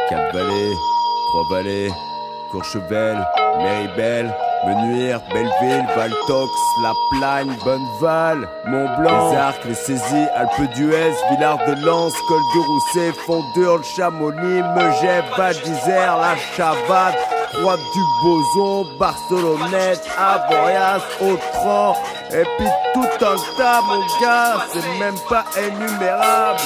Cap-Vallée, Croix-Vallée, Courchevel, Méribel, Menuire, Belleville, Valtox, La Plagne, Bonneval, Mont-Blanc, les Arcs, les Saisies, Alpes d'Huez, Villard de Lens, Col du Rousset, Fondurle, Chamonix, Megève, Val d'Isère, La Chavade, Croix du Boson, Barcelonnette, Avoriaz, Autran, et puis tout un tas, mon gars, c'est même pas énumérable.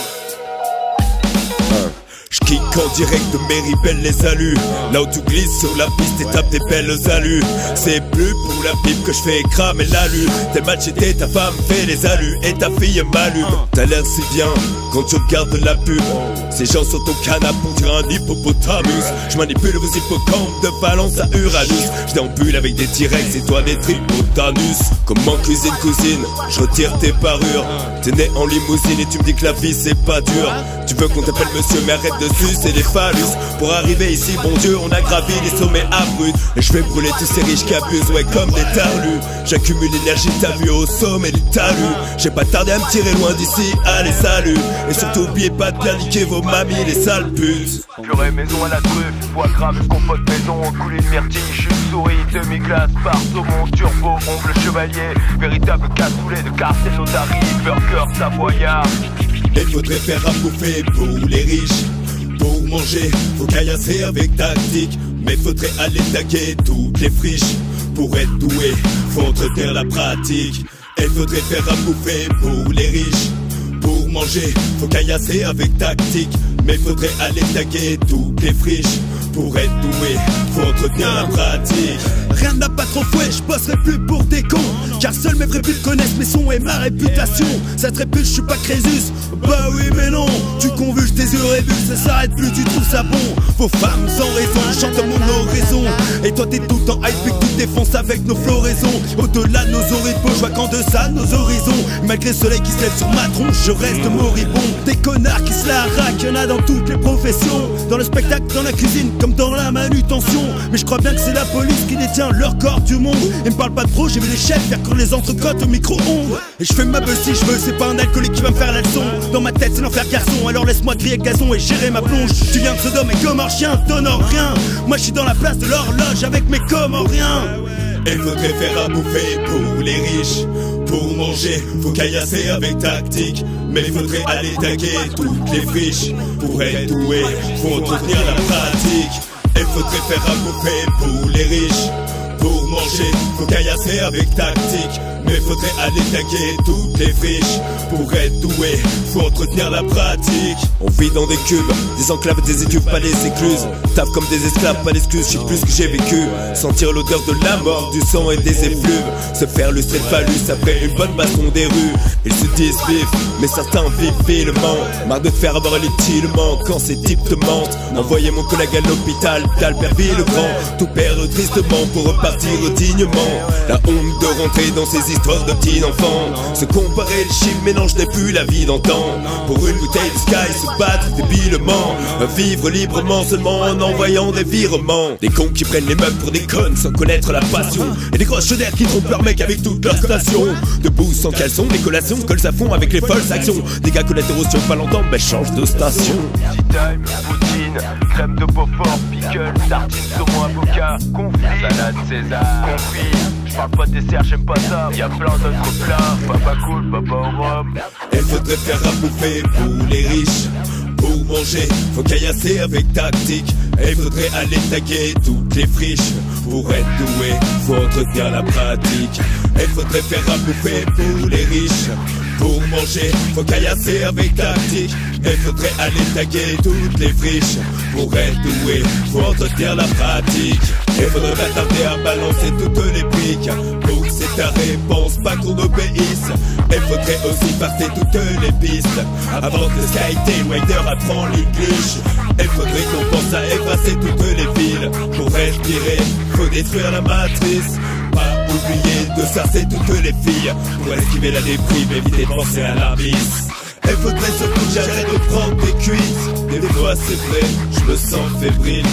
J'kick en direct de Méribel les alus. Là où tu glisses sur la piste et tapes des belles alus. C'est plus pour la pipe que je fais cramer l'alu. Tes matchs étaient ta femme fait les alus et ta fille m'allume. T'as l'air si bien quand tu regardes la pub. Ces gens sont au canapé pour dire un hippopotamus. Je manipule vos hippocampes de Valence à Uranus. Je déambule avec des T-Rex et toi des tripotanus. Comment cuisine cousine, je retire tes parures. T'es né en limousine et tu me dis que la vie c'est pas dur. Tu veux qu'on t'appelle monsieur mais arrête dessus, c'est les phallus. Pour arriver ici, bon Dieu, on a gravi les sommets abrupts. Et je vais brûler tous ces riches qui abusent, ouais, comme des tarlus. J'accumule l'énergie, t'as vu au sommet des talus. J'ai pas tardé à me tirer loin d'ici, allez salut. Et surtout oubliez pas de bien niquer vos mamies, les sales putes. Purée maison à la truffe, foie gras, compote maison, coulis de myrtille, chute souris, demi-glace, par saumon, turbo, ongle chevalier, véritable cassoulet de cartel notary, burger savoyard. Il faudrait faire à bouffer pour les riches. Pour manger, faut caillasser avec tactique. Mais faudrait aller taguer toutes les friches. Pour être doué, faut entretenir la pratique. Il faudrait faire à bouffer pour les riches. Pour manger, faut caillasser avec tactique. Mais faudrait aller taguer toutes les friches. Pour être doué, faut entretenir la pratique. Rien n'a pas trop fouet, je bosserai plus pour des cons. Car seuls mes vrais buts connaissent mes sons et ma réputation. Ça te répute, je suis pas Crésus. Bah oui mais non, tu convulses tes yeux rébus, ça s'arrête plus, tu trouves ça bon. Vos femmes sans raison, chantent à mon oraison. Et toi t'es tout en hype et que tu défonces avec nos floraisons. Au-delà de nos oripeaux, je vois qu'en deçà de nos horizons. Malgré le soleil qui se lève sur ma tronche, je reste moribond. Des connards qui se la raquent, y'en a dans toutes les professions. Dans le spectacle, dans la cuisine, comme dans la manutention. Mais je crois bien que c'est la police qui détient leur corps du monde. Et me parle pas de pro, j'ai vu les chefs faire courir les entrecôtes au micro-ondes. Et je fais ma buzz si je veux, c'est pas un alcoolique qui va me faire la leçon. Dans ma tête c'est l'enfer garçon, alors laisse-moi griller gazon et gérer ma plonge. Tu viens de Sodome et comme un chien, t'honores rien. Moi je suis dans la place de l'horloge avec mes comoriens. Il faudrait faire à bouffer pour les riches. Pour manger, faut caillasser avec tactique. Mais il faudrait aller taguer toutes les friches. Pour être doué, faut entretenir la pratique. Il faudrait faire à bouffer pour les riches. Pour manger, faut caillasser avec tactique. Mais faudrait aller taguer toutes les friches. Pour être doué, faut entretenir la pratique. On vit dans des cubes, des enclaves, des études, pas des écluses. Tape comme des esclaves, pas d'excuses, je sais plus ce que j'ai vécu. Sentir l'odeur de la mort, du sang et des effluves. Se faire lustrer de phallus après une bonne baston des rues. Ils se disent vifs, mais certains vivent vilement. Marre de te faire avoir l'inutilement quand ces types te mentent. Envoyer mon collègue à l'hôpital d'Albertville le Grand. Tout perdre tristement pour repartir dignement. La honte de rentrer dans ces histoires de petits enfants. Se comparer les chiffres mélange n'est plus la vie d'antan. Pour une bouteille de sky se battre débilement. Vivre librement seulement en envoyant des virements. Des cons qui prennent les meufs pour des connes sans connaître la passion. Et des grosses chaudières qui trompent leurs mecs avec toute leur station. Debout sans caleçon, les collations collent à fond avec les folles actions. Des gars collatéraux si on veut pas l'entendre, ben change de station. Time, poutine, crème de Beaufort, pickle, sardines, saumon, avocat, confit, salade César, confit. J'parle pas de dessert, j'aime pas ça. Y'a plein d'autres plats, papa cool, papa au rhum. Il faudrait faire à bouffer pour les riches. Pour manger, faut caillasser avec tactique. Il faudrait aller taguer toutes les friches. Pour être doué, faut entretenir la pratique. Il faudrait faire à bouffer pour les riches. Pour manger, faut caillasser avec tactique. Il faudrait aller taguer toutes les friches. Pour être doué, faut entretenir la pratique. Il faudrait pas tarder à balancer toutes les briques. Pour que c'est ta réponse, pas qu'on obéisse. Il faudrait aussi passer toutes les pistes. Avant que Skytailwider apprend l'English. Il faudrait qu'on pense à effacer toutes les villes. Pour respirer, faut détruire la matrice. Pas oublier de sarcer toutes les filles. Pour esquiver la déprime, éviter de penser à l'abysse. Il faudrait surtout que j'arrête de prendre des cuites. Des fois c'est vrai, je me sens fébrile.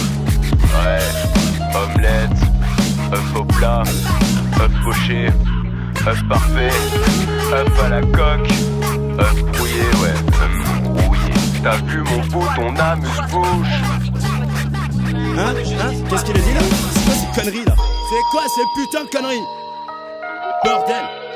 Ouais, omelette, œuf au plat, œuf poché, œuf parfait, œuf à la coque, œuf brouillé, ouais, œuf brouillé. T'as vu mon bout, ton amuse-bouche. Qu'est-ce qu'il a dit là? C'est quoi ces conneries là? C'est quoi ces putains de conneries? Bordel!